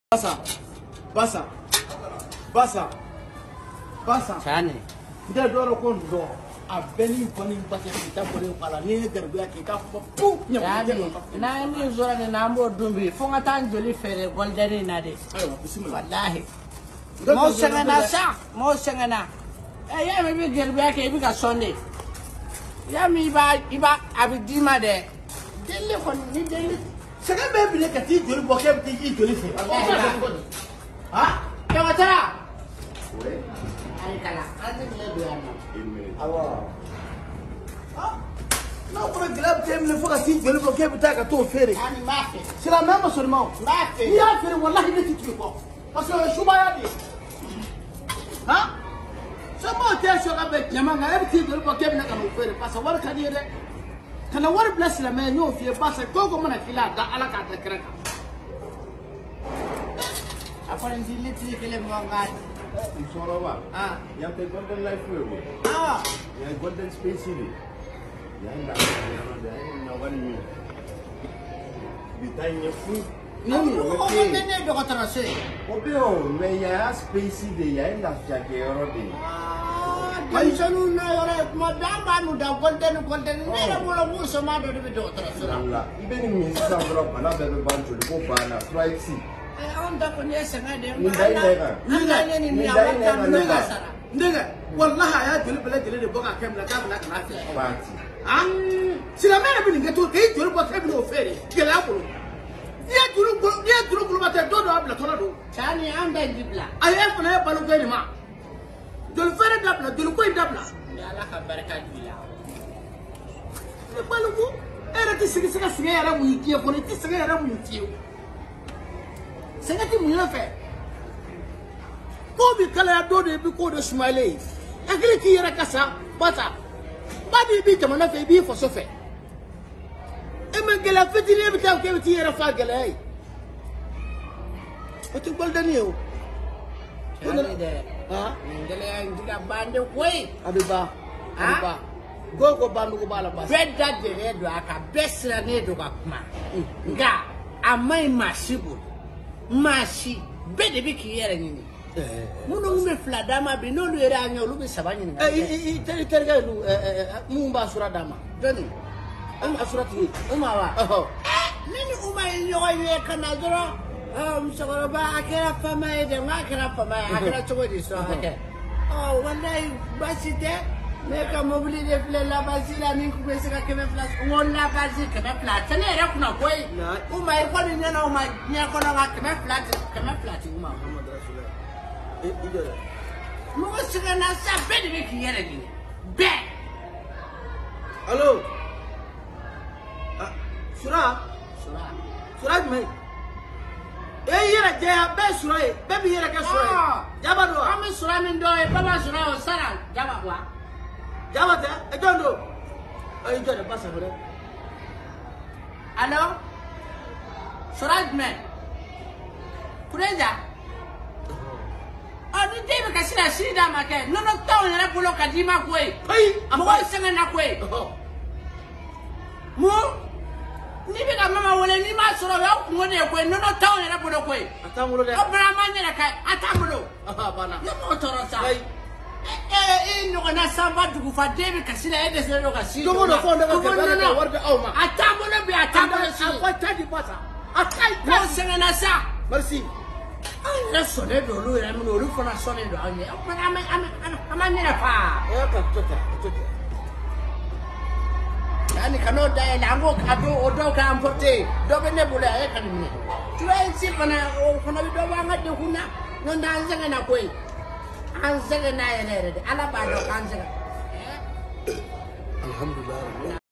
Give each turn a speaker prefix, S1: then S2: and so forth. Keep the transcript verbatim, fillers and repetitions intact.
S1: Basa, basa, basa, basa.
S2: Chane.
S1: Nda doro kon do. A beni koni basa kita boleh pala ni garbiya kita fu.
S2: Chane. Na ni zora ni nambo dumbi. Fonga tan joli fere goldeni na de.
S1: Ayo, bismillah.
S2: Wallahi. Mo sengana sa, mo sengana. Eh ya me bi garbiya ke bi ka sonde. Ya mi ba iba abidima de. Delle kon ni delle.
S1: Sekarang baby ni kati joli bokeh kati joli fe. Ah?
S2: Kau tera? Hari kalah. Ada dia dua nama.
S1: Awak. Ah? Nak pernah gelap kem ni fokus kati joli bokeh kita katu fere.
S2: Ani mafe.
S1: Sila nama sormau.
S2: Mafe.
S1: Iya fere wallahi ni titik kau. Pasal subaya dia. Ha? Semua dia suka ber jaman ngai kati joli bokeh nak kanu fere. Pasal war kadi dia. Kana war bless la me no fie basa gogo mana kila da ala ka takraka
S2: Apa yang diliti kele mongat?
S3: Soroba.
S2: Ah.
S3: Yang te golden life wewe.
S2: Ah.
S3: Yang golden space ini. Yang dah yang ada yang nawan ni. Bitanya fu.
S2: Ni oh ni do ko terase.
S3: Obeo me ya space de ya enda jage orode.
S2: Mai sanu na ore madamba nu da golden golden ni na bolo mu so ma do de do terase.
S3: Allah. Ibe ni mi sa bro bana be be banjo ko bana strike si.
S2: Eh on da ko ni senga de.
S3: Ni dai lega.
S2: Ni dai ni mi amata ni ga sara.
S1: Ndega wallahi ya joli bele joli de boka kem la ka na kana fi.
S3: Party.
S1: Ah? Sila mera bi ni gato kay joli bokeh bi no fere. Gela ko. Iya juru iya juru bulu mate do do abla tola do.
S2: Chani anda dibla.
S1: Ay e fana ya balu gani ma. Joli fere dabla joli ko dabla.
S2: Ya Allah ka baraka dibla.
S1: E balu ko era ti sigi sigi sigi era mu yiki ko ni ti sigi era mu yiki. Sigi ti mu yafe. Ko bi kala ya do de bi ko do smile. Akili ti era kasa bata. Badi bi jamana fe bi fo so fe. Ema gela fitini bi taw ke ti era fa gela ay. O ti gol daniyo.
S2: Chani de.
S1: Ha?
S2: Ngale ngiga bande koi.
S1: Abiba. Abiba. Go go bandu go bala bas.
S2: Beda de le do aka besra ne do ka kuma. Nga amai masibu. Masi bede bi ki yere nyini. Muno ngume fladama bi no lu era anya lu bi sabanya nga.
S1: Eh i i teri teri ga lu mu ba sura dama.
S2: Doni.
S1: Am asurati.
S2: Uma wa.
S1: Oh.
S2: Nini uma yo ye kana doro. Um sogoro ba akira fama ede ma akira fama akira chogo di so ake. Oh wallahi basite me ka mobili de fle la basila nin ku bese ka keme flas wonna basi keme flat tane era kuna koi. Uma e ko ni na uma nya ko na keme flat keme flat uma.
S1: Eh ido.
S2: Mo ko siga na sa be de ki yere ni. Be.
S1: Hello. Ah, sura.
S2: Sura.
S1: Sura me. Eh yere je be sura e be bi yere ka sura. Jaba do.
S2: Ami sura min do e baba sura o sara jaba wa.
S1: Jaba te e jondo. Eh ido de basa bure.
S2: Hello? Suraj me. Kureja. Oh, ni debe ka sira sira ma ke. No no taw na bolo ka di ma kwe.
S1: Ai,
S2: Mo senga na kwe. Mo ni be ka mama wole ni ma soro ya ko ne kwe no no taw na bolo kwe.
S1: Atangulo de.
S2: Obra ma ne ka atamulo.
S1: Ah bana.
S2: No mo toro sa.
S1: Ai.
S2: Eh eh no na samba du fa debe ka sira e de se no ka sira.
S1: Dogo do fo ndega ke bana ka warde awma.
S2: Atamulo be atamulo si.
S1: Apa tadi basa. Akai
S2: Mo senga na sa.
S1: Merci.
S2: Na sone do lu era mo lu fona sone do anye. Ama ama ama ama ne fa.
S1: Eh ka tota, tota.
S2: Yani kano da lango kado odo ka amporte. Do be ne bule e kan ni. Tu ai si pana o kono do ba ngade kuna. No nda nzenga na koi. Anzenga na ene re. Ala ba do anzenga.
S1: Alhamdulillah.